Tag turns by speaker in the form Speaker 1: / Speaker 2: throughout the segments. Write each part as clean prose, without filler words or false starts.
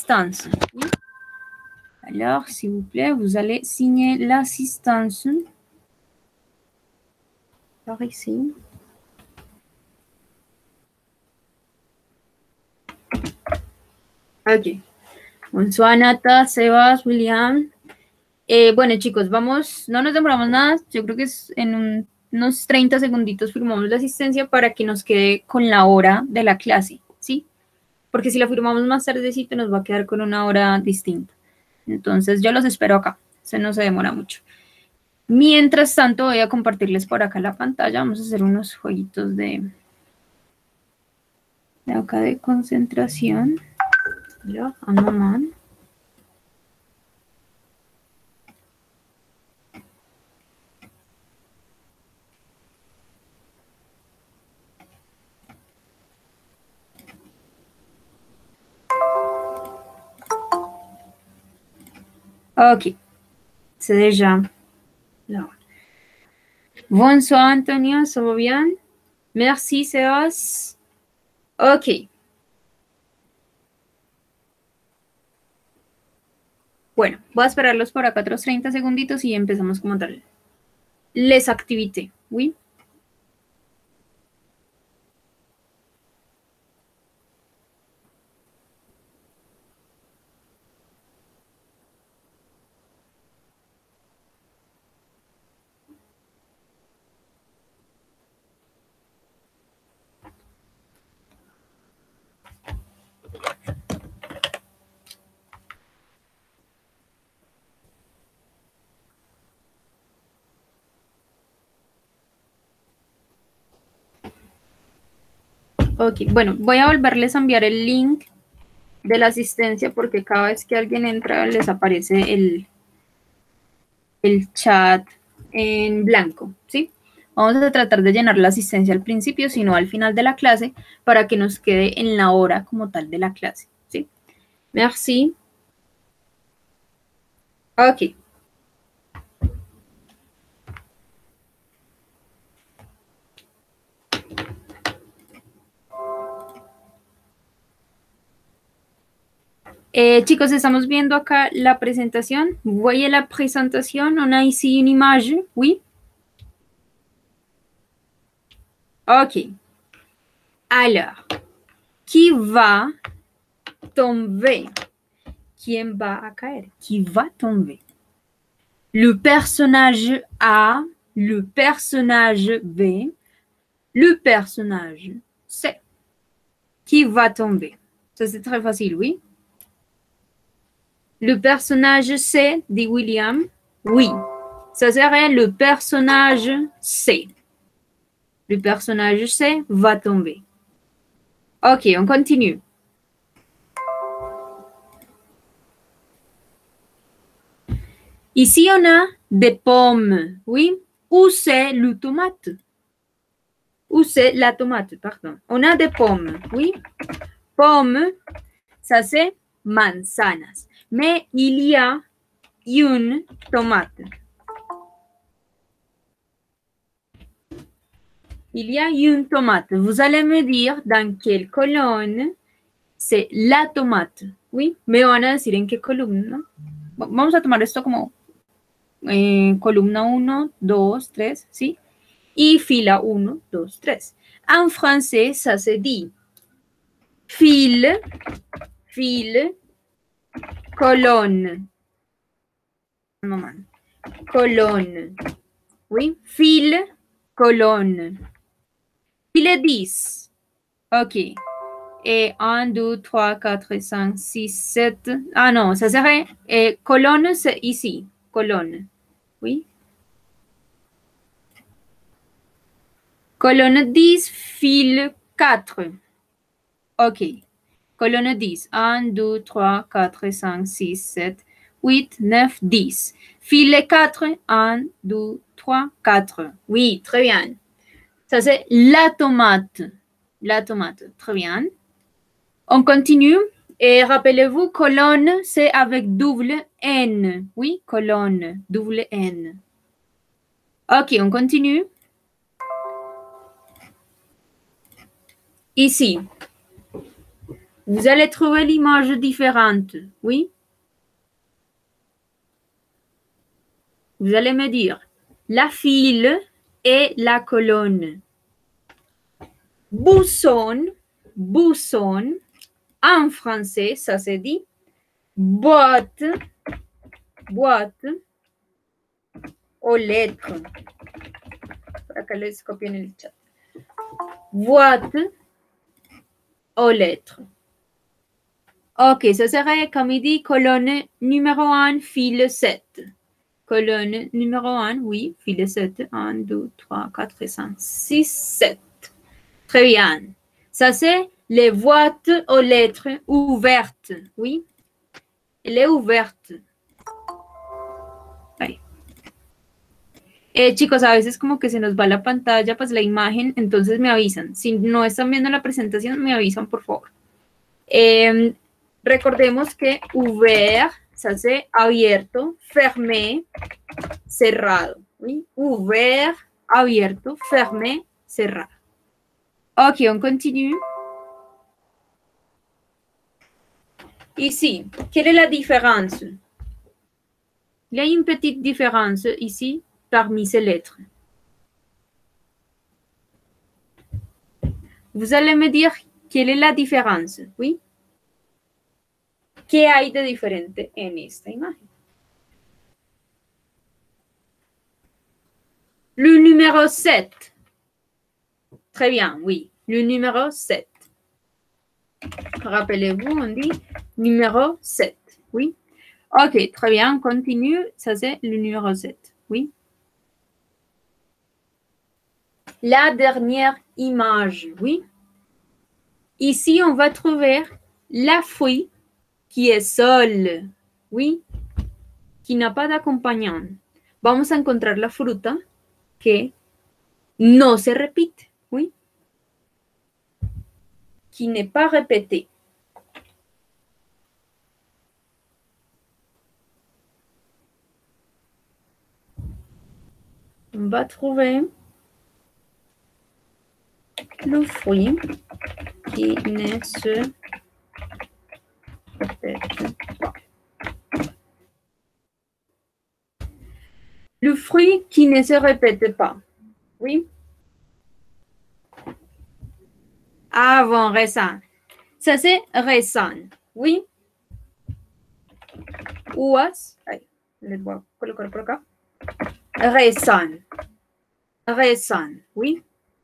Speaker 1: l'assistance. Oui. Alors, s'il vous plaît, vous allez signer l'assistance. Par ici. Ok. Bonsoir, Nata, Sebas, William. Bueno, chicos, vamos, no nos demoramos nada. Yo creo que es en unos 30 segunditos firmamos la asistencia para que nos quede con la hora de la clase, ¿sí? Porque si la firmamos más tardecito nos va a quedar con una hora distinta. Entonces, yo los espero acá. Se no se demora mucho. Mientras tanto, voy a compartirles por acá la pantalla. Vamos a hacer unos jueguitos de acá de concentración. Ya, un momento. Ok, c'est déjà là. Bonsoir Antonio, ¿ça va bien? Merci Sebas. Ok. Bueno, voy a esperarlos por acá otros 30 segunditos y empezamos como tal. Les activités, ¿oui? Ok, bueno, voy a volverles a enviar el link de la asistencia porque cada vez que alguien entra les aparece el chat en blanco, ¿sí? Vamos a tratar de llenar la asistencia al principio, sino al final de la clase, para que nos quede en la hora como tal de la clase, ¿sí? Merci. Ok. Chicos, estamos viendo acá la presentación. Voyez la presentación. On a ici une image. Oui. Ok. Alors, qui va tomber? ¿Quién va a caer? Qui va tomber? Le personnage A, le personnage B, le personnage C. Qui va tomber? Ça, c'est très facile, oui. Le personnage C, dit William. Oui. Ça serait le personnage C. Le personnage C va tomber. Ok, on continue. Ici, on a des pommes, oui. Où c'est le tomate? Où c'est la tomate, pardon. On a des pommes, oui. Pommes, ça c'est manzanas. Mais il y a une tomate. Il y a une tomate. Vous allez me dire dans quelle colonne c'est la tomate. Oui, me van a decir en qué columna. Vamos a tomar esto como columna 1, 2, 3, ¿sí? Y fila 1, 2, 3. En français, ça se dit file, file, colonne. Un moment. Colonne. Oui, file, colonne. File 10. Ok. Et 1, 2, 3, 4, 5, 6, 7. Ah non, ça serait colonne, c'est ici. Colonne. Oui. Colonne 10, file 4. Ok. Colonne 10. 1, 2, 3, 4, 5, 6, 7, 8, 9, 10. File 4. 1, 2, 3, 4. Oui, très bien. Ça, c'est la tomate. La tomate. Très bien. On continue. Et rappelez-vous, colonne, c'est avec double N. Oui, colonne, double N. Ok, on continue. Ici, Vous allez trouver l'image différente, oui? Vous allez me dire la file et la colonne. Bouson, bouson. En français, ça se dit boîte, boîte aux lettres. Acá les copio en el chat. Boîte aux lettres. Ok, ça serait, comme il dit, colonne numéro 1, file 7. Colonne numéro 1, oui, file 7. 1, 2, 3, 4, 5, 6, 7. Très bien. Ça, c'est les boîtes aux lettres ouvertes. Oui, elle est ouverte. Ahí. Chicos, a veces como que se nos va la pantalla, pues la imagen, entonces me avisan. Si no están viendo la presentación, me avisan, por favor. Recordemos que ouvert se hace abierto, fermé, cerrado. ¿Sí? Ouvert, abierto, fermé, cerrado. Ok, on continue. Ici, quelle est la différence? Il y a une petite différence ici parmi ces lettres. Vous allez me dire quelle est la différence, oui? ¿Qué hay de diferente en esta imagen? Le numéro 7. Très bien, oui. Le numéro 7. Rappelez-vous, on dit numéro 7. Oui. Ok, très bien, on continue. Ça, c'est le numéro 7. Oui. La dernière image, oui. Ici, on va trouver la fruit qui est seule, oui, qui n'a pas d'acompagnant. Vamos a encontrar la fruta que no se repite, oui, qui n'est pas répétée. On va trouver le fruit qui ne se répète pas. Le fruit qui ne se répète pas. Oui. Avant raisin. Ça, c'est raisin. Oui. Uvas. Ay, les voy a colocar por acá. Raisin. Raisin. Oui.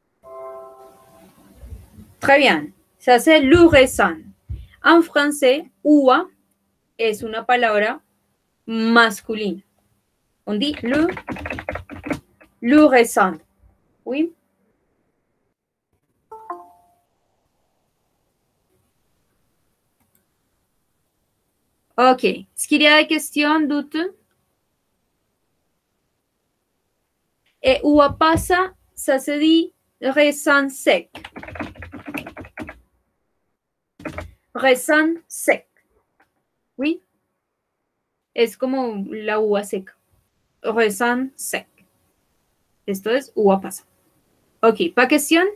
Speaker 1: Très bien. Ça, c'est le raisin. En français, uva es una palabra masculina. On dit le raisin. Oui. Ok. Est-ce qu'il y a des questions, doutes? Et uva pasa, ça se dit raisin sec. Raisin sec. Oui. Es como la uva seca. Raisin sec. Esto es uva pasa. Ok, pas question?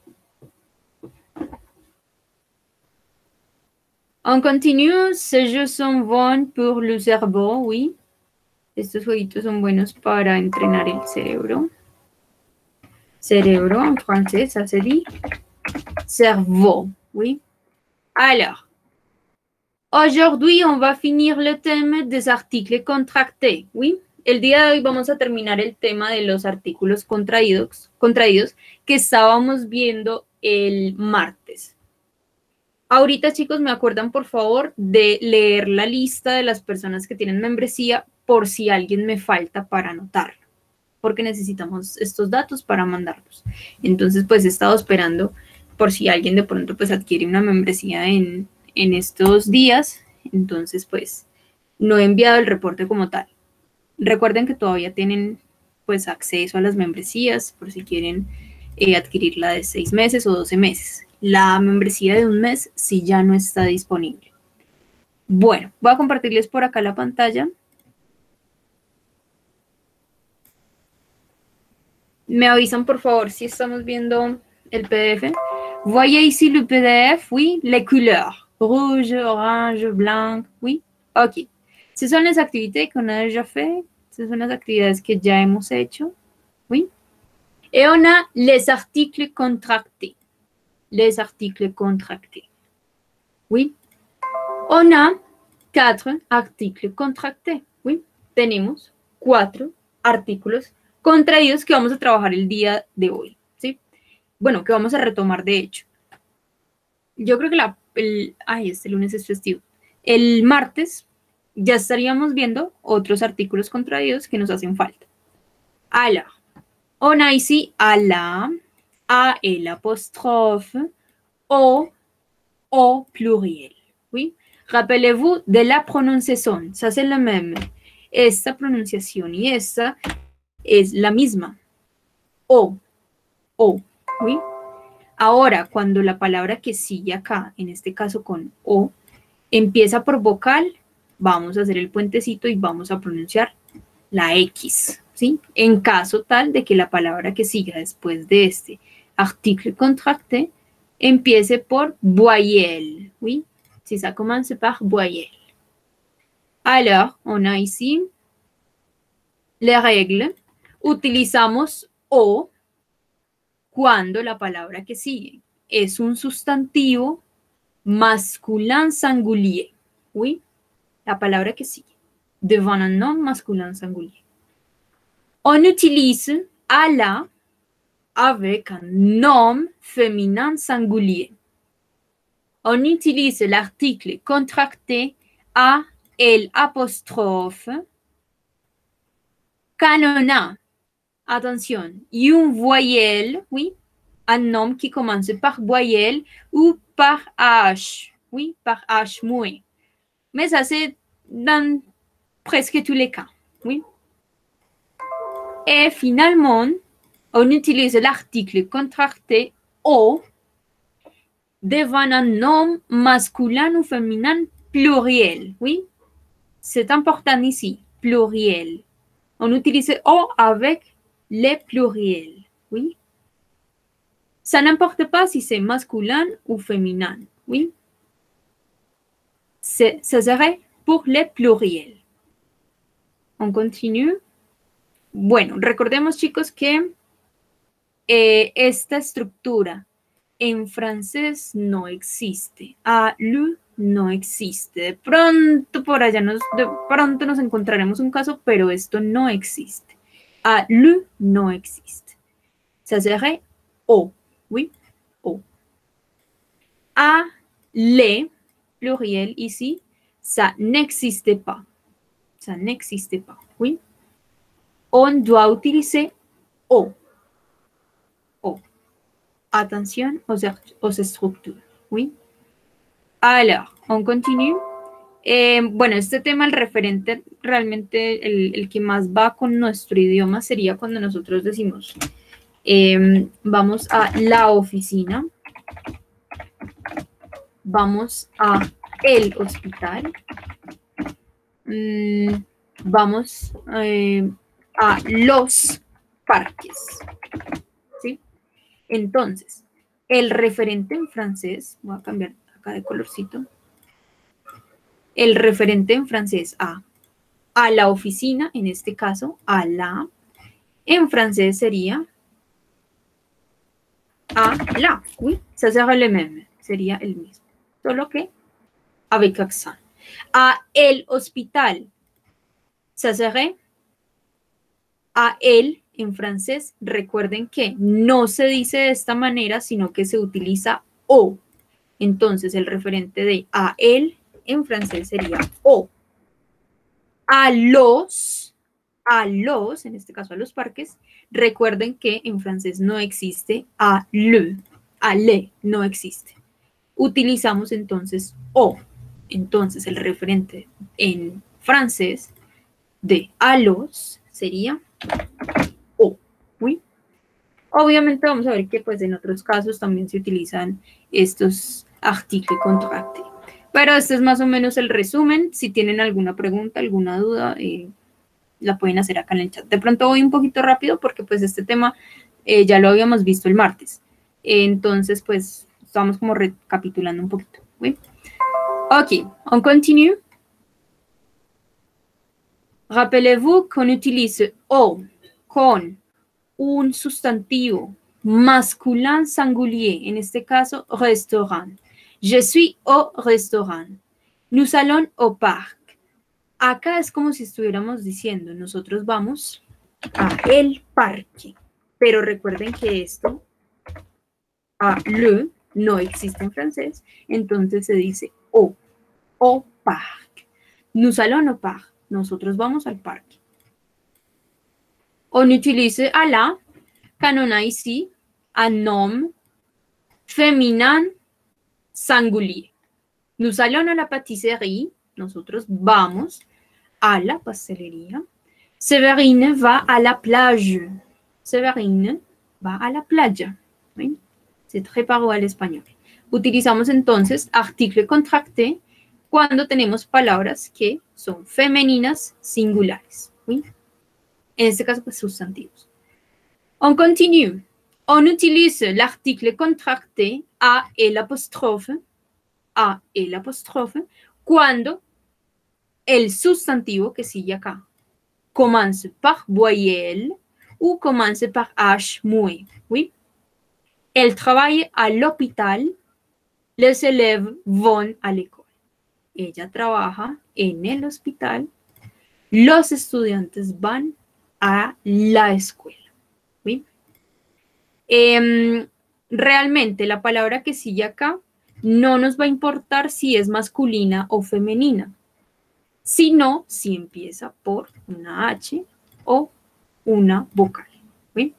Speaker 1: On continue. Ces jeux sont bons pour le cerveau, oui. Estos jueguitos son buenos para entrenar el cerebro. Cerebro, en français, ça se dit cerveau, oui. Alors, aujourd'hui, on va finir le thème des articles contractés, oui. El día de hoy vamos a terminar el tema de los artículos contraídos que estábamos viendo el martes. Ahorita, chicos, me acuerdan, por favor, de leer la lista de las personas que tienen membresía por si alguien me falta para anotarlo, porque necesitamos estos datos para mandarlos. Entonces, pues he estado esperando por si alguien de pronto pues adquiere una membresía en estos días. Entonces, pues no he enviado el reporte como tal. Recuerden que todavía tienen pues acceso a las membresías por si quieren adquirir la de 6 meses o 12 meses. La membresía de un mes sí ya no está disponible. Bueno, voy a compartirles por acá la pantalla. Me avisan, por favor, si estamos viendo el PDF. Voyez ici le PDF, oui, les couleurs, rouge, orange, blanc, oui? Ok. Ce sont les activités qu'on a déjà fait. Ce sont les actividades que ya hemos hecho, oui? Et on a les articles contractés. Les articles contractés, oui? On a 4 articles contractés, oui? Tenemos 4 artículos contraídos que vamos a trabajar el día de hoy, ¿sí? Bueno, que vamos a retomar de hecho. Yo creo que este lunes es festivo. El martes ya estaríamos viendo otros artículos contraídos que nos hacen falta. Alors, on a ici à la, a el apostrophe, au pluriel. Oui? Rappelez-vous de la prononciación. Ça, c'est le même. Esta pronunciación y esta es la misma. O. ¿oui? Ahora, cuando la palabra que sigue acá, en este caso con O, empieza por vocal, vamos a hacer el puentecito y vamos a pronunciar la X, ¿sí? En caso tal de que la palabra que siga después de este article contracté empiece por voyelle, ¿oui? Si ça commence par voyelle. Alors, on a ici les règles. Utilizamos O cuando la palabra que sigue es un sustantivo masculin singulier. Oui, la palabra que sigue. Devant un nom masculin singulier. On utilise à la avec un nom féminin singulier. On utilise l'article contracté à el apostrophe quand on a, attention, une voyelle, oui, un nom qui commence par voyelle ou par H, oui, par H muet. Mais ça, c'est dans presque tous les cas, oui. Et finalement, on utilise l'article contracté au devant un nom masculin ou féminin pluriel, oui. C'est important ici, pluriel. On utilise O avec les pluriels, oui. Ça n'importe pas si c'est masculin ou féminin, oui. Ça serait pour les pluriels. On continue. Bueno, recordemos, chicos, que esta estructura en francés no existe. A, le, no existe. De pronto por allá nos encontraremos un caso, pero esto no existe. A, le, no existe. Ça serait O, oui, O. A, les, pluriel ici, ça n'existe pas. Ça n'existe pas, oui. On doit utiliser O. O. Attention aux structures, oui. Alors, on continue. Bueno, este tema, el referente, realmente el que más va con nuestro idioma sería cuando nosotros decimos, vamos a la oficina, vamos a el hospital, vamos a los parques, ¿sí? Entonces, el referente en francés, voy a cambiar acá de colorcito, el referente en francés a la oficina, en este caso, a la, en francés sería a la, oui, ça serait le même, sería el mismo, solo que avec accent. A el hospital, ça serait a el en francés. Recuerden que no se dice de esta manera, sino que se utiliza O. Entonces, el referente de a el en francés sería O. A los, en este caso a los parques, recuerden que en francés no existe a le, no existe. Utilizamos entonces O. Entonces, el referente en francés de a los sería O, ¿oui? Obviamente vamos a ver que pues en otros casos también se utilizan estos articles contractés. Pero este es más o menos el resumen. Si tienen alguna pregunta, alguna duda, la pueden hacer acá en el chat. De pronto voy un poquito rápido porque pues este tema ya lo habíamos visto el martes. Entonces pues estamos como recapitulando un poquito, ¿oui? Ok, on continue. Rappelez-vous qu'on utilise au con un sustantivo masculin singulier, en este caso, restaurant. Je suis au restaurant. Nous allons au parc. Acá es como si estuviéramos diciendo, nosotros vamos a el parque. Pero recuerden que esto, le, no existe en francés, entonces se dice au parc. Nous allons au parc. Nosotros vamos al parque. On utilise à la, quand on a ici un homme féminin singulier. Nous allons a la pâtisserie. Nosotros vamos a la pastelería. Séverine va à la plage. Séverine va a la playa. ¿Sí? C'est très parlé al español. Utilizamos entonces article contracté cuando tenemos palabras que son femeninas singulares. ¿Sí? En este caso, pues sustantivos. On continue. On utilise l'article contracté a el apóstrofe cuando el sustantivo que sigue acá commence par voyelle ou commence par H muet. Oui? Elle travaille à l'hôpital, les élèves vont à l'école. Ella trabaja en el hospital, los estudiantes van a la escuela. ¿Sí? Realmente la palabra que sigue acá no nos va a importar si es masculina o femenina, sino si empieza por una H o una vocal. ¿Sí?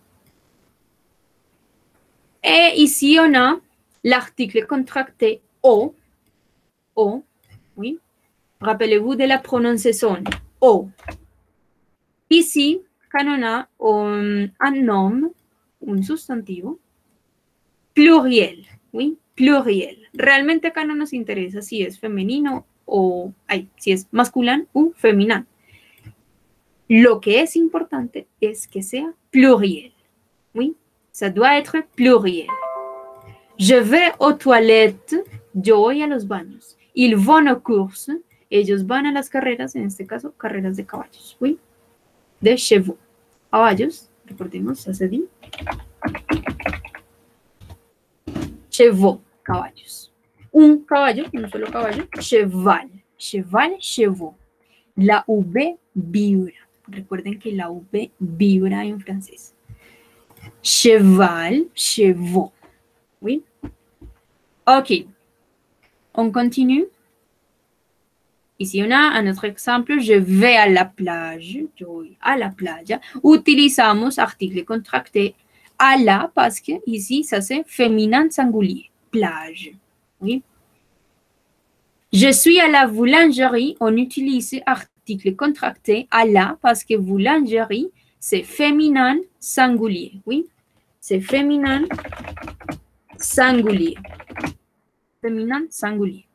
Speaker 1: Et ici, on a l'article contracté o, oui. Rappelez-vous de la prononciation, o. Ici, quand on a un nom, un sustantivo, pluriel, ¿sí? Pluriel. Realmente acá no nos interesa si es femenino o si es masculino o femenino. Lo que es importante es que sea pluriel, ¿sí? Ça doit être pluriel. Je vais aux toilettes, yo voy a los baños. Ils vont aux courses, ellos van a las carreras, en este caso, carreras de caballos, ¿sí? De chevaux. Caballos, recordemos, ça se dit. Chevaux, caballos. Un caballo, un solo caballo, cheval. Cheval, chevaux. La V vibra. Recuerden que la V vibra en francés. Cheval, chevaux. Oui? Ok. On continue. Ici, on a un autre exemple. Je vais à la plage. Yo voy a la playa. Utilizamos article contracté à la parce que ici, ça c'est féminin singulier. Plage. Oui? Je suis à la boulangerie. On utilise article contracté à la parce que boulangerie, c'est féminin singulier. Oui? C'est féminin singulier. Féminin singulier.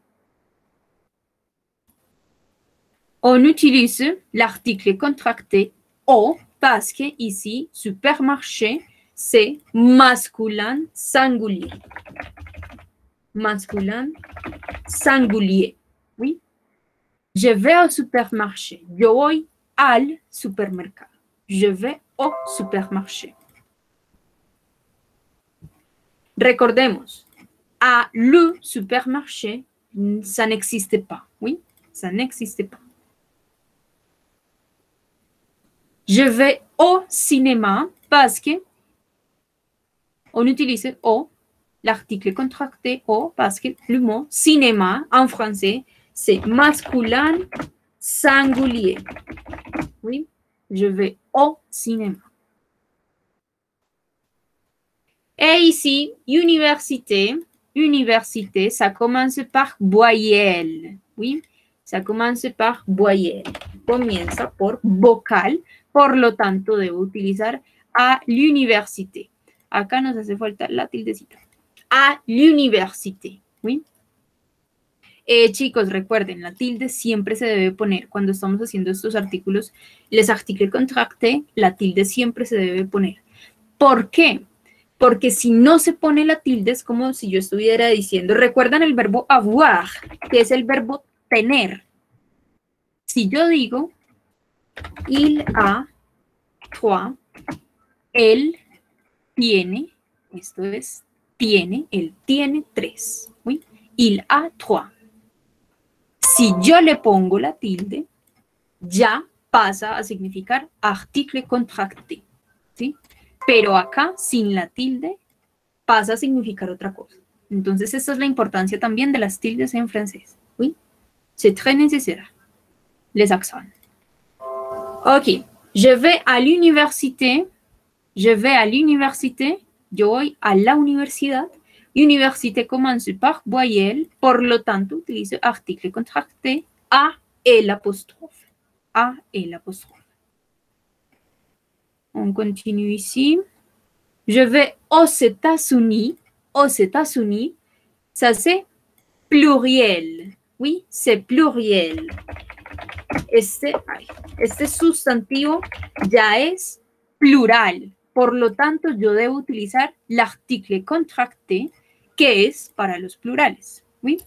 Speaker 1: On utilise l'article contracté au parce que ici, supermarché, c'est masculin singulier. Masculin singulier. Oui. Je vais au supermarché. Yo voy al supermercado. Je vais au supermarché. Recordemos, à le supermarché, ça n'existe pas. Oui, ça n'existe pas. Je vais au cinéma parce que on utilise au, l'article contracté au, parce que le mot cinéma en français, c'est masculin singulier. Oui, je vais au cinéma. Et ici, université, ça commence par voyelle. Oui, ça commence par voyelle. Comienza por vocal, por lo tanto debo utilizar a l'université. Acá nos hace falta la tildecita. A l'université. ¿Sí? Chicos, recuerden, la tilde siempre se debe poner. Cuando estamos haciendo estos artículos, les articles contractés, la tilde siempre se debe poner. ¿Por qué? Porque si no se pone la tilde es como si yo estuviera diciendo, ¿recuerdan el verbo avoir, que es el verbo tener? Si yo digo, il a trois, él tiene, esto es, tiene, él tiene 3. ¿Sí? Il a trois. Si yo le pongo la tilde, ya pasa a significar article contracté. ¿Sí? Pero acá, sin la tilde, pasa a significar otra cosa. Entonces, esta es la importancia también de las tildes en francés. ¿Sí? C'est très nécessaire. Les accents. Ok. Je vais à l'université. Je vais à l'université. Yo voy a la universidad. Université commence par voyelle. Por lo tanto, utilizo article contracté a el apostrophe. A el apostrophe. On continue ici. Je vais aux États-Unis. Aux États-Unis, ça c'est pluriel. Oui, c'est pluriel. Este sustantivo ya es plural. Por lo tanto, yo debo utilizar l'article contracté, que es para los plurales. ¿Sí?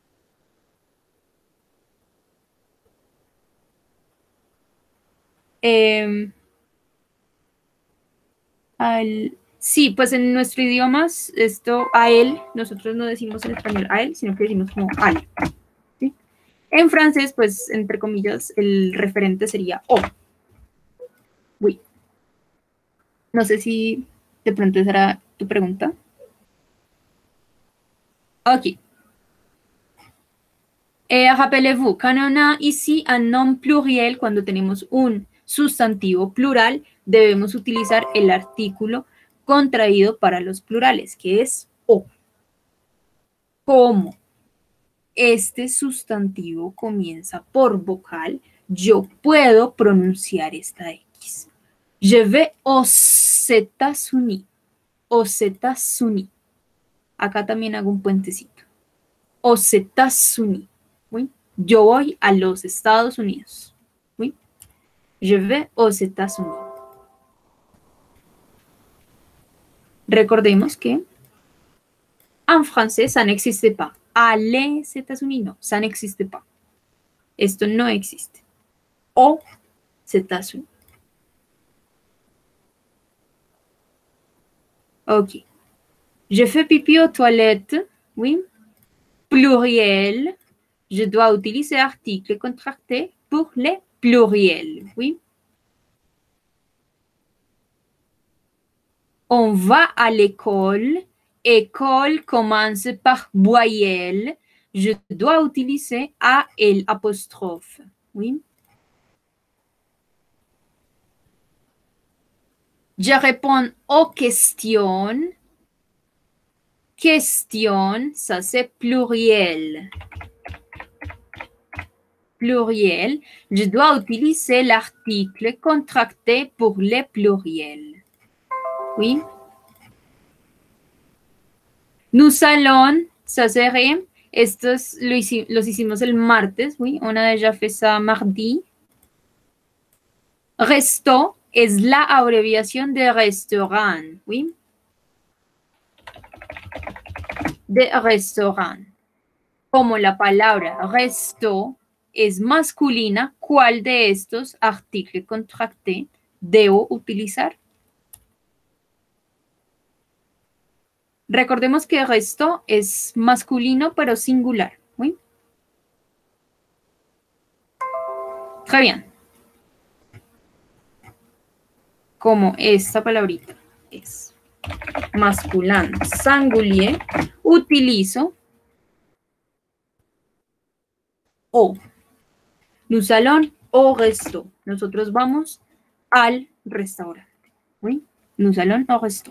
Speaker 1: Sí, pues en nuestro idioma, esto a él, nosotros no decimos en español a él, sino que decimos como al. ¿Sí? En francés, pues, entre comillas, el referente sería o. Oui. No sé si de pronto esa era tu pregunta. Ok. Rappelez-vous, quand on a ici un nom pluriel, cuando tenemos un sustantivo plural, debemos utilizar el artículo contraído para los plurales, que es o. Como este sustantivo comienza por vocal, yo puedo pronunciar esta X. Je vais aux États-Unis. Aux États-Unis. Acá también hago un puentecito. Aux États-Unis. ¿Sí? Yo voy a los Estados Unidos. ¿Sí? Je vais aux États-Unis. Recordemos que en francés, ça n'existe pas. A les États-Unis, no, ça n'existe pas. Esto no existe. Aux États-Unis. Ok. Je fais pipi aux toilettes. Oui. Pluriel. Je dois utiliser article contracté pour les pluriels. Oui. On va à l'école. École commence par voyelle. Je dois utiliser A el apostrophe. Oui. Je réponds aux questions. Question, ça c'est pluriel. Pluriel, je dois utiliser l'article contracté pour les pluriels. Oui. Nous allons, ça serait, estos los hicimos el martes, oui, on a déjà fait ça mardi. Resto es la abreviación de restaurant, oui. De restaurant. Como la palabra resto es masculina, ¿cuál de estos artículos contracté debo utilizar? Recordemos que resto es masculino, pero singular. ¿Sí? Très bien. Como esta palabrita es masculin singulier, utilizo o. Nous allons au resto. Nosotros vamos al restaurante. ¿Sí? Nous allons au resto.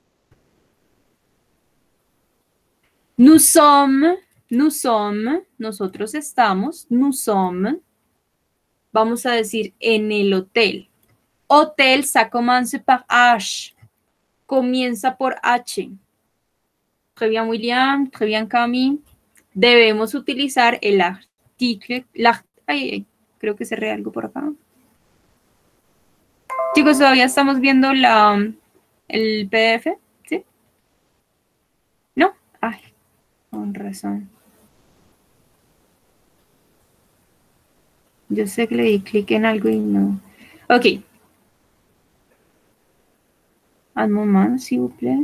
Speaker 1: Nous sommes, nosotros estamos, nous sommes, vamos a decir en el hotel. Hotel, ça commence par H, comienza por H. Très bien, William, très bien, Cami. Debemos utilizar el artículo, creo que cerré algo por acá. Chicos, todavía estamos viendo el PDF, ¿sí? Con razón. Yo sé que le di clic en algo y no. Ok. Un moment, s'il vous plaît.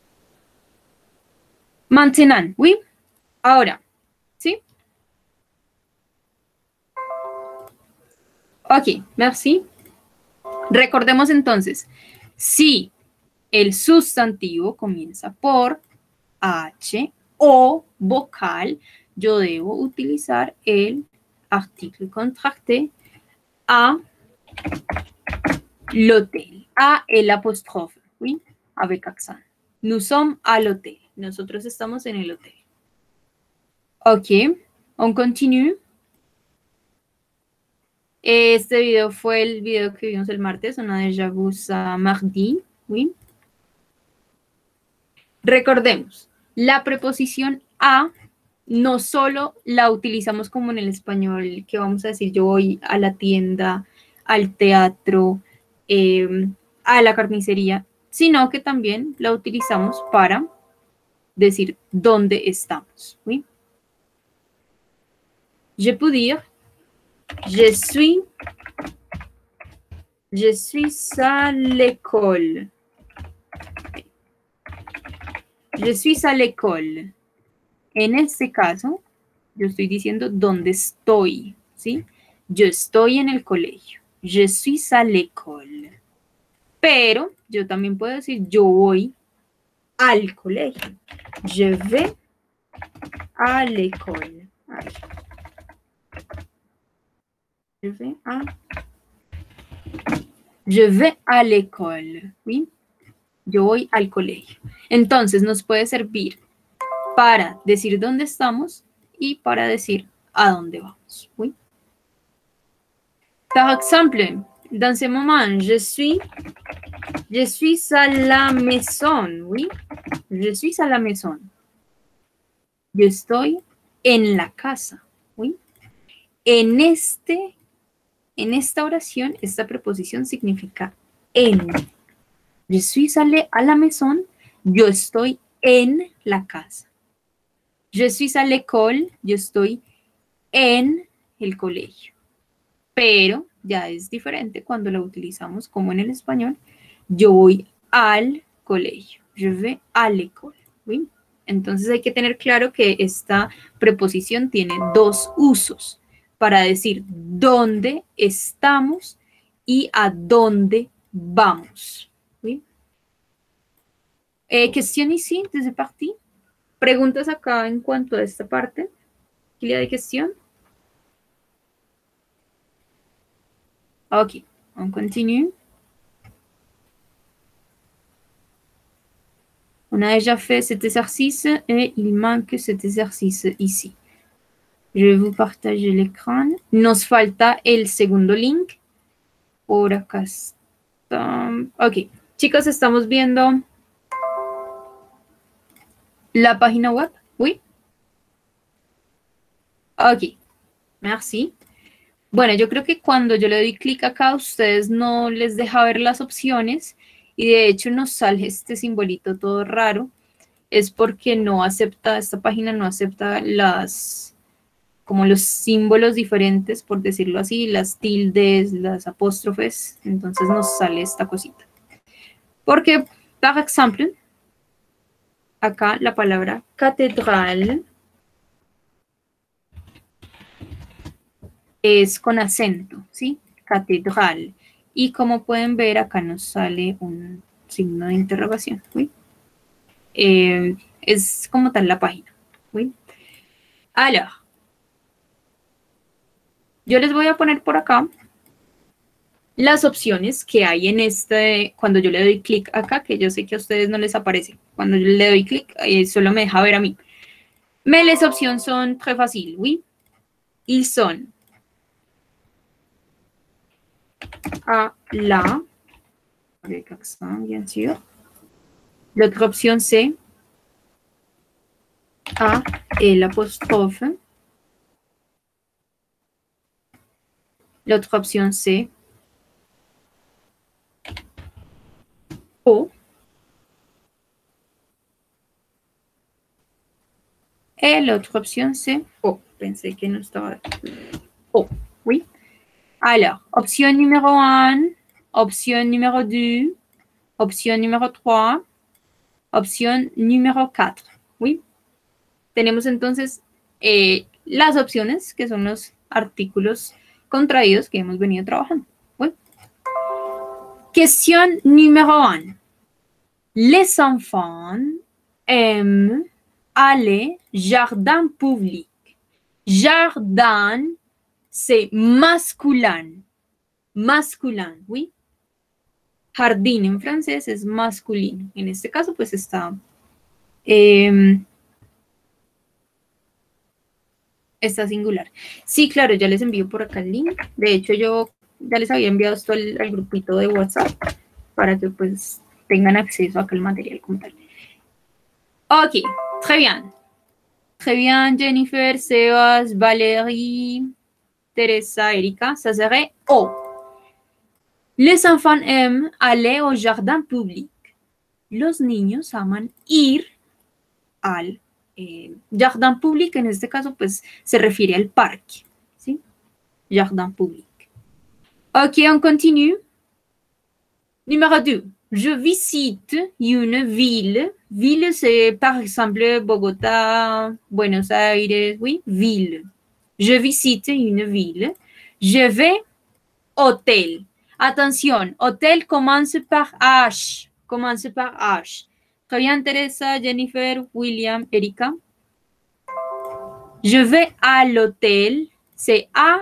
Speaker 1: Maintenant, oui. Ahora, ¿sí? Ok, merci. Recordemos entonces, si el sustantivo comienza por H o vocal, yo debo utilizar el article contracté à l'hôtel. A el apóstrofe, oui, avec accent. Nous sommes à l'hôtel. Nosotros estamos en el hotel. Ok, on continue. Este video fue el video que vimos el martes, una déjà vu mardi, oui. Recordemos, la preposición a no solo la utilizamos como en el español, que vamos a decir yo voy a la tienda, al teatro, a la carnicería, sino que también la utilizamos para decir dónde estamos. ¿Sí? Je peux dire, je suis à l'école. Je suis à l'école. En este caso, yo estoy diciendo dónde estoy, ¿sí? Yo estoy en el colegio. Je suis à l'école. Pero yo también puedo decir yo voy al colegio. Je vais à l'école. Je vais à l'école. ¿Sí? Yo voy al colegio. Entonces nos puede servir para decir dónde estamos y para decir a dónde vamos. ¿Sí? Par exemple, dans ce moment, je suis à la maison, oui. Je suis à la maison. Yo estoy en la casa, ¿sí? En esta oración, esta preposición significa en. Je suis allé à la maison, yo estoy en la casa. Je suis à l'école, yo estoy en el colegio. Pero ya es diferente cuando la utilizamos como en el español. Yo voy al colegio. Je vais à l'école, ¿sí? Entonces hay que tener claro que esta preposición tiene dos usos para decir dónde estamos y a dónde vamos. ¿Sí? Question ici, de cette partie. Preguntas acá en cuanto a esta parte. ¿Qué de gestión? Ok, on continue. On a déjà fait cet exercice et il manque cet exercice ici. Je vais vous partager l'écran. Nos falta el segundo link. Por acá está. Ok, chicos, estamos viendo la página web. Oui. Ok, merci. Bueno, yo creo que cuando yo le doy clic acá, a ustedes no les deja ver las opciones y de hecho nos sale este simbolito todo raro. Es porque no acepta, esta página no acepta como los símbolos diferentes, por decirlo así, las tildes, las apóstrofes, entonces nos sale esta cosita. Porque, por ejemplo, acá la palabra catedral es con acento, ¿sí? Catedral. Y como pueden ver, acá nos sale un signo de interrogación, ¿sí? Es como tal la página, ¿sí? Alors, yo les voy a poner por acá las opciones que hay en cuando yo le doy clic acá, que yo sé que a ustedes no les aparece. Cuando yo le doy clic, solo me deja ver a mí. Mais les options sont très faciles, oui. Ils sont à la, avec accent, bien sûr. L'autre option, c'est à et l'apostrophe. L'autre option, c'est au. Et l'autre option, c'est O. Pensé que no estaba O. Oui. Alors, option numéro 1, option numéro 2, option numéro 3, opción número 4. ¿Sí? Tenemos entonces las opciones, que son los artículos contraídos que hemos venido trabajando. ¿Sí? Question numéro 1. Les enfants aiment aller jardin public. Jardin, c'est masculin. Masculin, ¿sí? Jardín en francés es masculino. En este caso, pues está singular. Sí, claro, ya les envío por acá el link. De hecho, yo ya les había enviado esto al grupito de WhatsApp para que pues tengan acceso a aquel material como tal. Ok, très bien. Très bien, Jennifer, Sebas, Valérie, Teresa, Erika. Ça serait O. Les enfants aiment aller au jardin public. Los niños aman ir al jardin public, en este caso, pues se refiere al parque, ¿sí? Jardin public. Ok, on continue. Numéro 2. Je visite une ville. Ville, c'est par exemple Bogota, Buenos Aires, oui, ville. Je visite une ville. Je vais hôtel. Attention, hôtel commence par H. Commence par H. Très bien, Teresa, Jennifer, William, Erika. Je vais à l'hôtel. C'est A.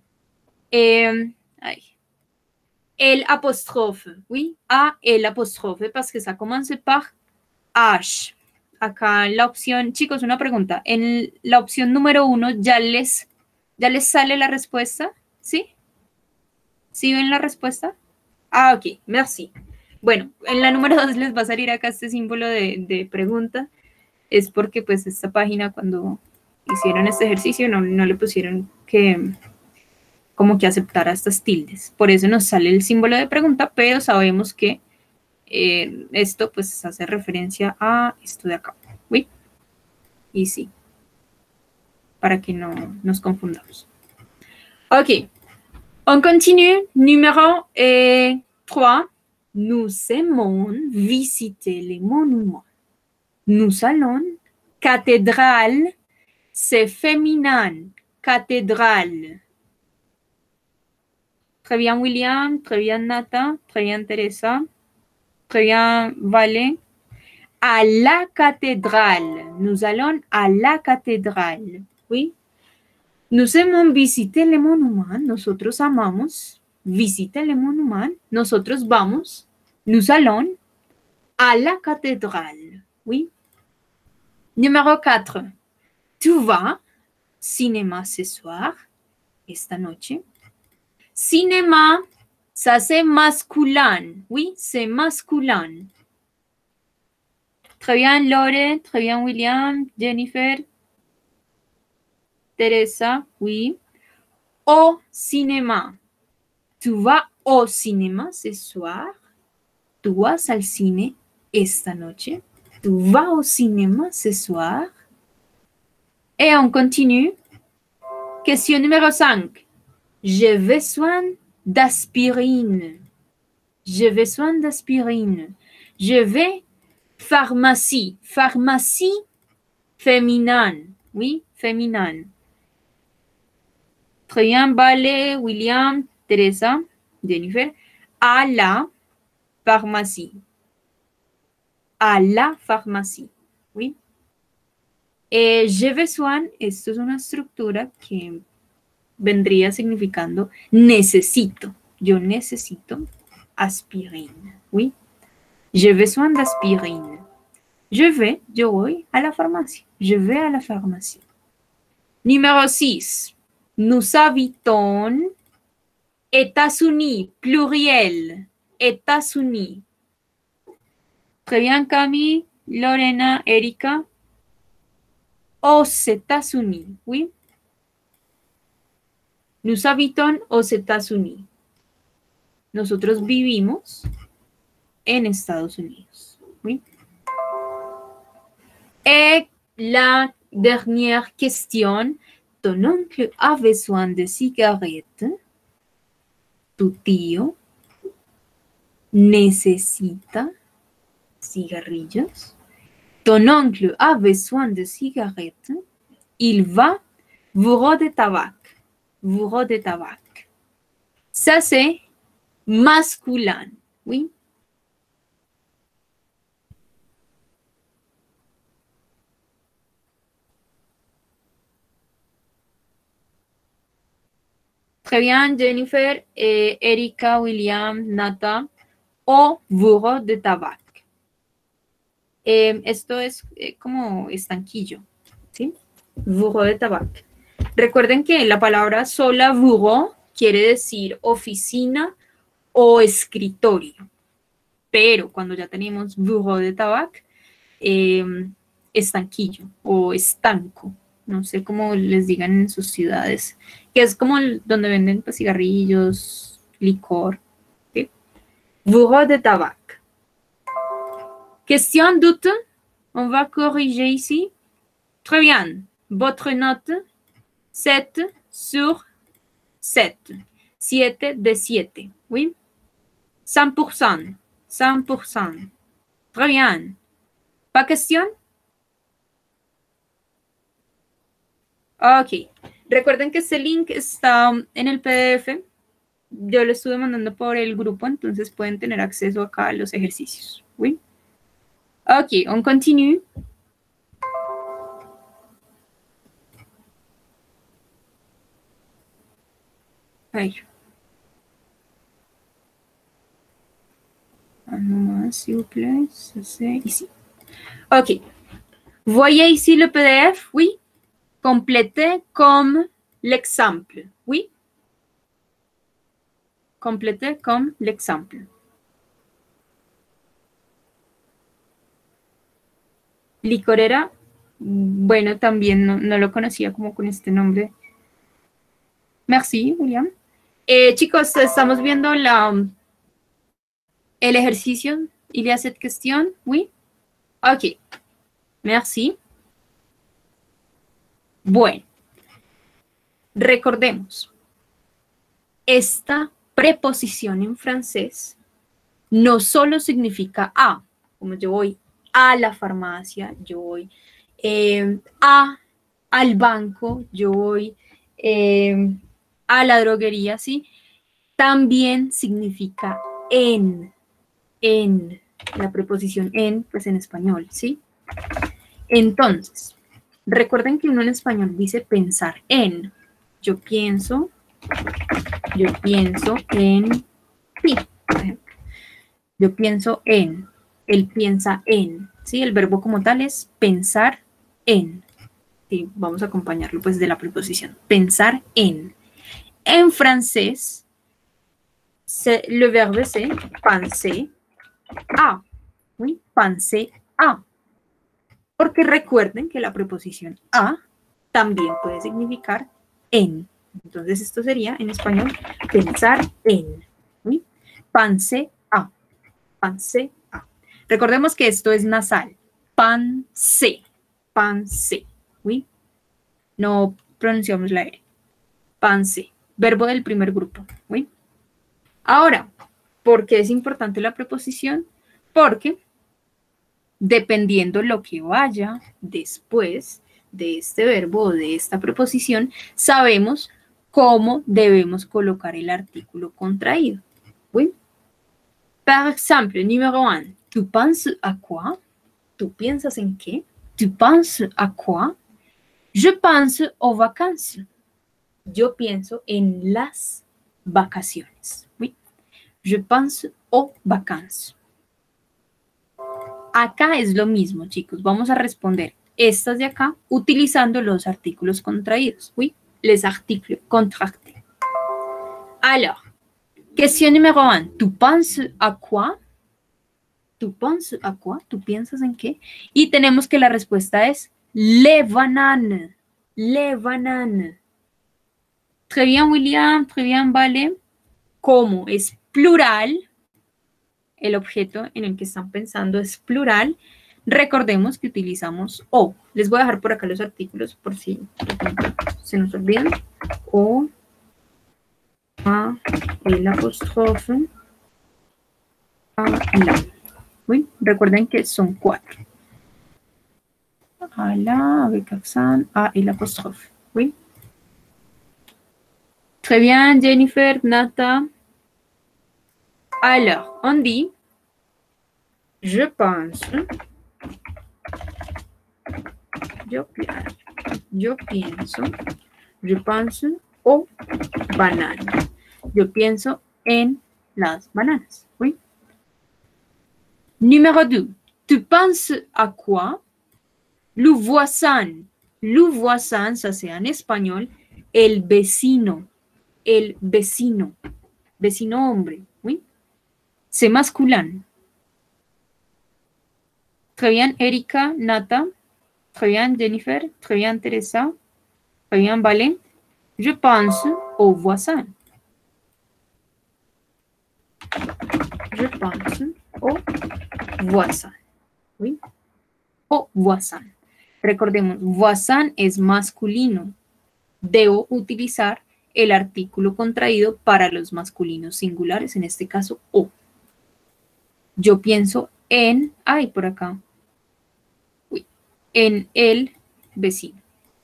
Speaker 1: El apóstrofe, oui, A, el apóstrofe, parce que ça commence par H. Acá en la opción, chicos, una pregunta. En la opción número 1, ¿ya les sale la respuesta? ¿Sí? ¿Sí ven la respuesta? Ah, ok, merci. Bueno, en la número 2 les va a salir acá este símbolo de pregunta. Es porque, pues, esta página, cuando hicieron este ejercicio, no le pusieron que como que aceptara estas tildes. Por eso nos sale el símbolo de pregunta, pero sabemos que esto pues hace referencia a esto de acá. ¿Sí? Y sí, para que no nos confundamos. Ok, on continue. Numéro 3. Nous aimons visiter les monuments. Nous allons. Cathédrale, c'est féminin. Cathédrale. Très bien, William. Très bien, Nata. Très bien, Teresa. Très bien, Vale. À la cathédrale. Nous allons à la cathédrale. Oui. Nous aimons visiter les monuments. Nosotros amamos visiter les monuments. Nosotros vamos. Nous allons à la cathédrale. Oui. Numéro 4. Tu vas. Cinéma ce soir. Esta noche. Cinéma, ça c'est masculin. Oui, c'est masculin. Très bien, Lore. Très bien, William. Jennifer. Teresa. Oui. Au cinéma. Tu vas au cinéma ce soir. Tu vas al cine esta noche. Tu vas au cinéma ce soir. Et on continue. Question numéro 5. J'ai besoin d'aspirine. J'ai besoin d'aspirine. Je vais pharmacie. Pharmacie féminin. Oui, féminin. Très bien, Vale, William, Teresa, Jennifer. À la pharmacie. À la pharmacie. Oui. J'ai besoin, esto es una estructura que vendría significando necesito. Yo necesito aspirine. Oui. J'ai besoin d'aspirine. Yo voy a la farmacia. Je vais à la pharmacie. Numéro 6. Nous habitons États-Unis, pluriel. États-Unis. Très bien, Camille, Lorena, Erika. Aux États-Unis, oui. Nous habitons aux États-Unis. Nosotros vivimos en Estados Unidos. ¿Sí? La Dernière question. Ton oncle a besoin de cigarettes. Tu tío necesita cigarrillos. Ton oncle a besoin de cigarettes. Il va bureau de tabac. Bureau de tabac. Ça, c'est masculin. Oui. Très bien, Jennifer, Erika, William, Nata, o burro de tabac. Esto es como estanquillo, ¿sí? Burro de tabac. Recuerden que la palabra sola burro quiere decir oficina o escritorio. Pero cuando ya tenemos burro de tabac, estanquillo o estanco, no sé cómo les digan en sus ciudades, que es como donde venden pues, cigarrillos, licor. ¿Sí? Bureau de tabac. Question, doute? On va corriger ici. Très bien. Votre note, 7 sur 7. 7 de 7. Oui? 100%. 100%. Très bien. ¿Pas question? Ok. Recuerden que este link está en el PDF. Yo lo estuve mandando por el grupo, entonces pueden tener acceso acá a los ejercicios. ¿Sí? Ok, on continue. Ahí. Un moment, s'il vous plaît. Ça, c'est ici. Ok. Voyez ici le PDF, oui? Complétez comme l'exemple, oui? Complétez comme l'exemple. Licorera, bueno, también no lo conocía como con este nombre. Merci, William. Chicos, estamos viendo el ejercicio. Il y a cette question, oui? Ok. Merci. Bueno, recordemos, esta preposición en francés no solo significa a, como yo voy a la farmacia, yo voy al banco, yo voy a la droguería, ¿sí? También significa en, la preposición en, pues en español, ¿sí? Entonces, recuerden que uno en español dice pensar en. Yo pienso en ti, por ejemplo. Yo pienso en, él piensa en, ¿sí? El verbo como tal es pensar en. Sí, vamos a acompañarlo pues de la preposición, pensar en. En francés, le verbe c'est penser à, ¿sí? Penser à. Porque recuerden que la preposición a también puede significar en. Entonces esto sería en español pensar en. ¿Sí? Penser à. Penser à. Recordemos que esto es nasal. Penser. Penser. ¿Sí? No pronunciamos la R. Penser. Verbo del primer grupo. ¿Sí? Ahora, ¿por qué es importante la preposición? Porque dependiendo lo que vaya después de este verbo o de esta preposición, sabemos cómo debemos colocar el artículo contraído. ¿Sí? Par exemple, número 1, ¿tu penses à quoi? ¿Tú piensas en qué? ¿Tu penses à quoi? Je pense aux vacances. Yo pienso en las vacaciones. ¿Sí? Je pense aux vacances. Acá es lo mismo, chicos. Vamos a responder estas de acá utilizando los artículos contraídos. Oui, les articles contractés. Alors, question numéro 1. ¿Tu penses à quoi? ¿Tu penses à quoi? ¿Tú piensas en qué? Y tenemos que la respuesta es les bananes. Les bananes. Très bien, William. Très bien, vale. Como es plural, el objeto en el que están pensando es plural, recordemos que utilizamos o. Les voy a dejar por acá los artículos por si se nos olvidan. O, a, el apóstrofe, a, la. Oui, recuerden que son 4. A la, avec accent, a el apóstrofe. Oui. Très bien, Jennifer, Nata. Alors, on dit, je pense, je pense aux bananes. Yo pienso en las bananas. Oui. Numéro 2. Tu penses à quoi? Le voisin. Le voisin, ça c'est en espagnol, el vecino. El vecino. Vecino hombre. Oui. C'est masculin. Très bien, Erika, Nata. Très bien, Jennifer. Très bien, Teresa. Très bien, Valen. Je pense au voisin. Je pense au voisin. Oui. Au voisin. Recordemos, voisin es masculino. Debo utilizar el artículo contraído para los masculinos singulares, en este caso, o. Yo pienso en, ay, por acá, uy, en el vecino.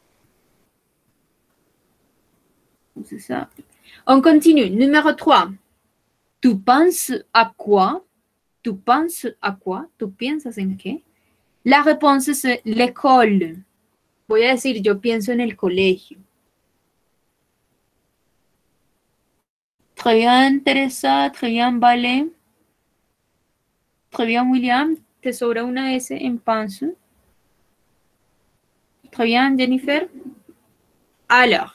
Speaker 1: On continue. Numéro 3. Tu penses à quoi? Tu penses à quoi? ¿Tú piensas en qué? La réponse es l'école. Voy a decir, yo pienso en el colegio. Très bien, Teresa. Très bien, Vale. Très bien, William. ¿Te sobra una S en pense? Très bien, Jennifer. Alors,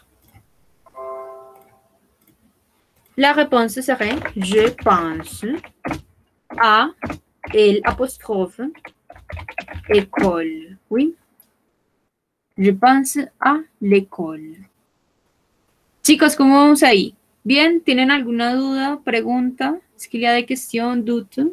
Speaker 1: la réponse serait je pense à el apostrophe école. Oui. Je pense à l'école. Chicos, ¿cómo vamos ahí? ¿Bien? ¿Tienen alguna duda, pregunta? ¿Es qu'il y a des questions, doutes?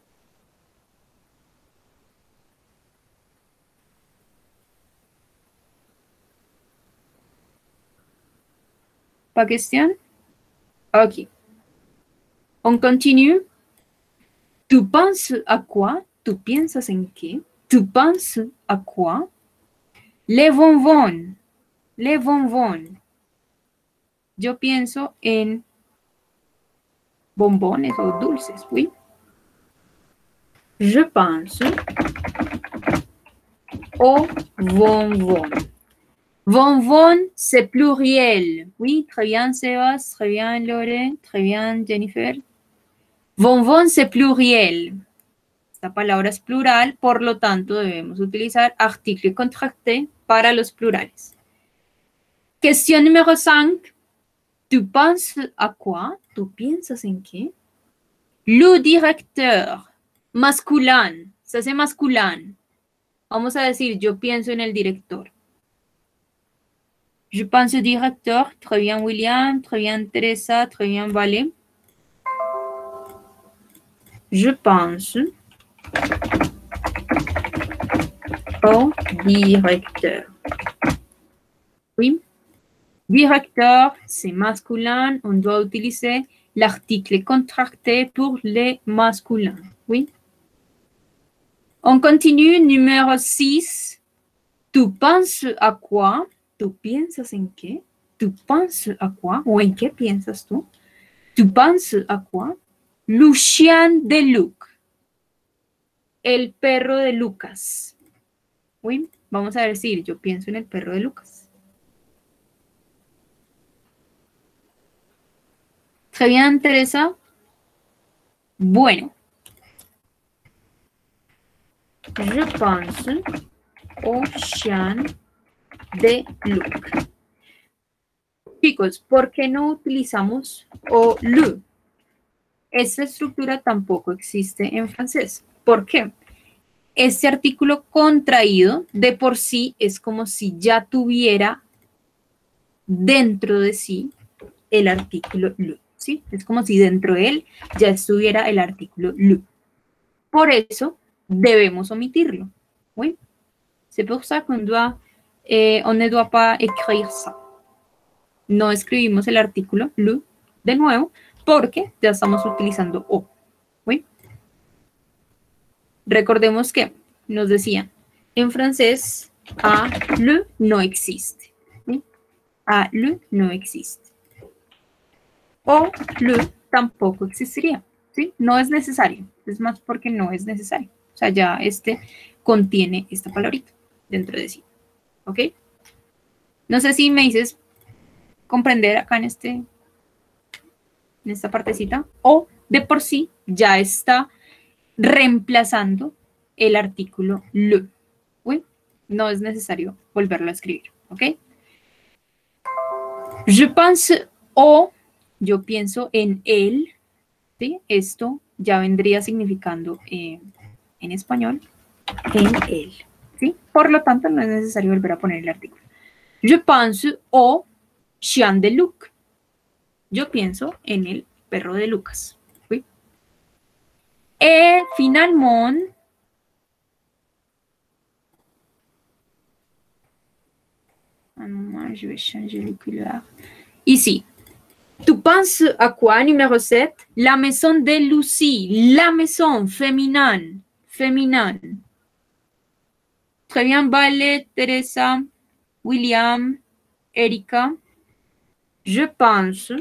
Speaker 1: ¿Pas question? Ok. On continue. ¿Tu penses à quoi? ¿Tú piensas en qué? ¿Tu penses à quoi? Les bonbons. Les bonbons. Yo pienso en bombones o dulces, oui. Je pense aux bonbons. Bonbon, c'est pluriel. Oui, très bien, Sebas. Très bien, Lore. Très bien, Jennifer. Bonbon, c'est pluriel. Esta palabra es plural, por lo tanto, debemos utilizar article contracté para los plurales. Question numéro 5. ¿Tu penses à quoi? ¿Tú piensas en qué? Le directeur. Masculin. Se hace masculin. Vamos a decir, yo pienso en el director. Je pense au directeur. Très bien, William. Très bien, Teresa. Très bien, Vale. Je pense au directeur. Oui. Directeur, c'est masculin. On doit utiliser l'article contracté pour les masculins. Oui. On continue. Numéro 6. ¿Tu penses à quoi? ¿Tú piensas en qué? ¿Tu penses à quoi? ¿O en qué piensas tú? ¿Tu penses à quoi? Le chien de Luc. El perro de Lucas. Oui. Vamos a decir, yo pienso en el perro de Lucas. Très bien, Teresa. Bueno. Je pense au chien de Luc. Chicos, ¿por qué no utilizamos o le? Esta estructura tampoco existe en francés. ¿Por qué? Este artículo contraído de por sí es como si ya tuviera dentro de sí el artículo le. ¿Sí? Es como si dentro de él ya estuviera el artículo le. Por eso debemos omitirlo. Oui, c'est pour ça qu'on doit, on ne doit pas écrire ça. No escribimos el artículo le de nuevo porque ya estamos utilizando o. ¿Oui? Recordemos que nos decían en francés a le no existe. ¿Sí? A le no existe. O le tampoco existiría. ¿Sí? No es necesario. Es más porque no es necesario. O sea, ya contiene esta palabrita dentro de sí. ¿Ok? No sé si me dices comprender acá en esta partecita, o de por sí ya está reemplazando el artículo le. ¿Oui? No es necesario volverlo a escribir, ¿ok? Je pense o, yo pienso en él, ¿sí? Esto ya vendría significando en español en él, ¿sí? Por lo tanto, no es necesario volver a poner el artículo. Je pense au chien de Luc. Yo pienso en el perro de Lucas. ¿Sí? Et finalement, je vais changer les couleurs. Ici, tu penses à quoi, numéro 7? La maison de Lucie, la maison féminine. Féminine. Très bien, Vale, Teresa, William, Erika. Je pense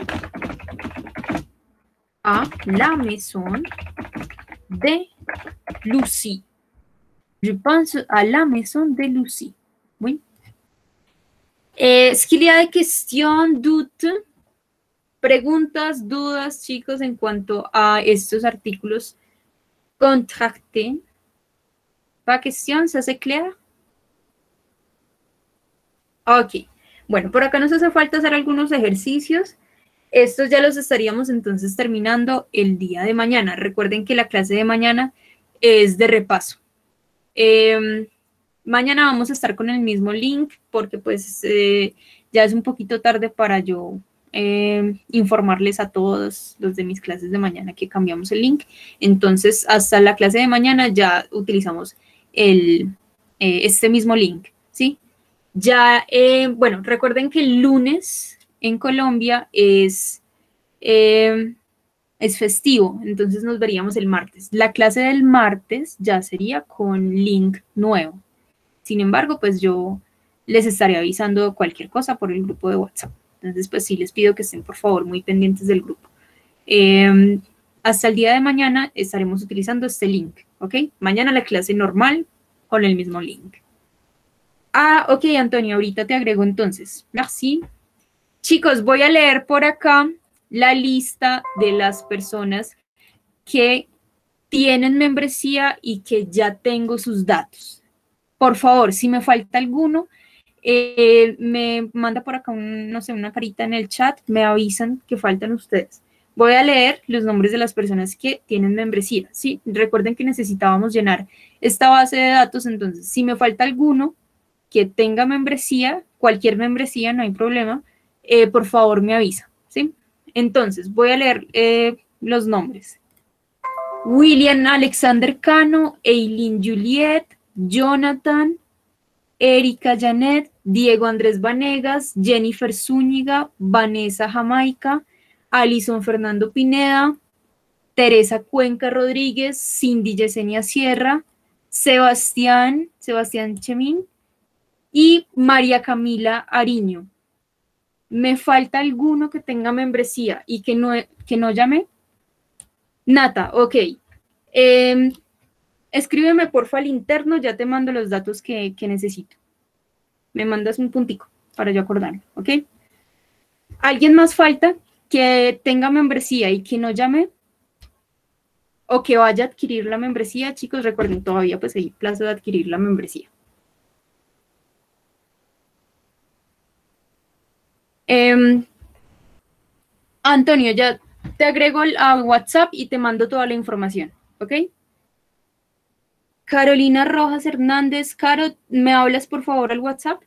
Speaker 1: à la maison de Lucie. Je pense à la maison de Lucie. Oui. Est-ce qu'il y a des questions, doutes, preguntas, dudas, chicos, en cuanto a estos artículos contractés? ¿Pas question? ¿Ça c'est clair? Ok. Bueno, por acá nos hace falta hacer algunos ejercicios. Estos ya los estaríamos entonces terminando el día de mañana. Recuerden que la clase de mañana es de repaso. Mañana vamos a estar con el mismo link porque pues ya es un poquito tarde para yo informarles a todos los de mis clases de mañana que cambiamos el link. Entonces, hasta la clase de mañana ya utilizamos este mismo link, ¿sí? Ya, bueno, recuerden que el lunes en Colombia es festivo, entonces nos veríamos el martes. La clase del martes ya sería con link nuevo. Sin embargo, pues yo les estaré avisando cualquier cosa por el grupo de WhatsApp. Entonces, pues sí les pido que estén, por favor, muy pendientes del grupo. Hasta el día de mañana estaremos utilizando este link, ¿ok? Mañana la clase normal con el mismo link. Ah, ok, Antonio, ahorita te agrego entonces. Merci. Chicos, voy a leer por acá la lista de las personas que tienen membresía y que ya tengo sus datos. Por favor, si me falta alguno, me manda por acá, no sé, una carita en el chat, me avisan que faltan ustedes. Voy a leer los nombres de las personas que tienen membresía, ¿sí? Recuerden que necesitábamos llenar esta base de datos, entonces, si me falta alguno que tenga membresía, cualquier membresía, no hay problema, por favor me avisa, ¿sí? Entonces, voy a leer los nombres. William Alexander Cano, Eileen Juliet, Jonathan, Erika Janet, Diego Andrés Vanegas, Jennifer Zúñiga, Vanessa Jamaica, Alison Fernando Pineda, Teresa Cuenca Rodríguez, Cindy Yesenia Sierra, Sebastián Chemín y María Camila Ariño. ¿Me falta alguno que tenga membresía y que no llame? Nata, ok. Escríbeme porfa al interno, ya te mando los datos que necesito. Me mandas un puntico para yo acordarme, ¿ok? ¿Alguien más falta que tenga membresía y que no llame? O que vaya a adquirir la membresía, chicos, recuerden, todavía pues hay plazo de adquirir la membresía. Antonio, ya te agrego a WhatsApp y te mando toda la información, ¿ok? Carolina Rojas Hernández. Caro, ¿me hablas por favor al WhatsApp?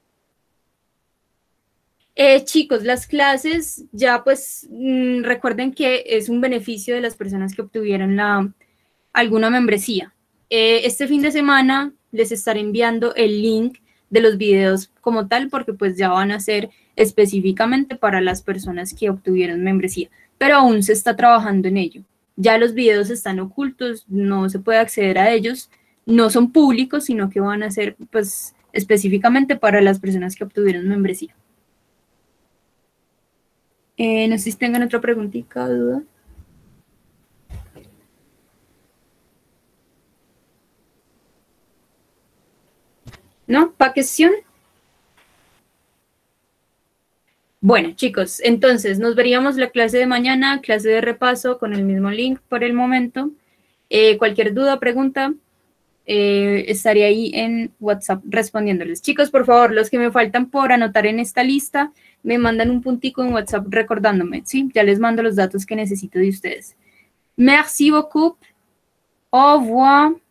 Speaker 1: Chicos, las clases ya pues recuerden que es un beneficio de las personas que obtuvieron alguna membresía. Este fin de semana les estaré enviando el link de los videos como tal, porque pues ya van a ser específicamente para las personas que obtuvieron membresía, pero aún se está trabajando en ello. Ya los videos están ocultos, no se puede acceder a ellos, no son públicos, sino que van a ser pues específicamente para las personas que obtuvieron membresía. No sé si tengan otra preguntita, duda. ¿No? ¿Para qué sesión? Bueno, chicos, entonces nos veríamos la clase de mañana, clase de repaso con el mismo link por el momento. Cualquier duda, pregunta, estaré ahí en WhatsApp respondiéndoles. Chicos, por favor, los que me faltan por anotar en esta lista, me mandan un puntico en WhatsApp recordándome, ¿sí? Ya les mando los datos que necesito de ustedes. Merci beaucoup. Au revoir.